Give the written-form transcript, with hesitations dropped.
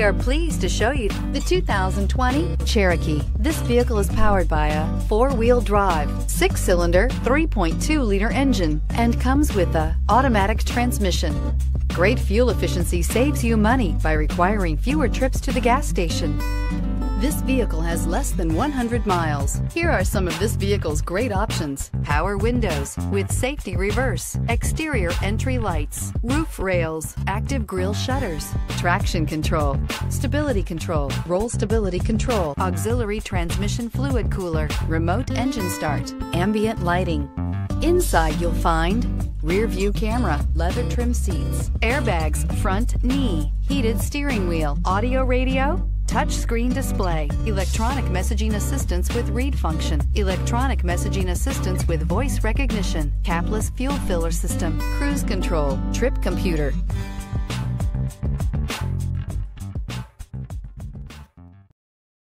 are pleased to show you the 2020 Cherokee. This vehicle is powered by a four-wheel drive, six-cylinder, 3.2-liter engine and comes with a automatic transmission. Great fuel efficiency saves you money by requiring fewer trips to the gas station. This vehicle has less than 100 miles. Here are some of this vehicle's great options: power windows with safety reverse, exterior entry lights, roof rails, active grille shutters, traction control, stability control, roll stability control, auxiliary transmission fluid cooler, remote engine start, ambient lighting. Inside you'll find rear view camera, leather trim seats, airbags, front knee, heated steering wheel, audio radio, touchscreen display, electronic messaging assistance with read function, electronic messaging assistance with voice recognition, capless fuel filler system, cruise control, trip computer,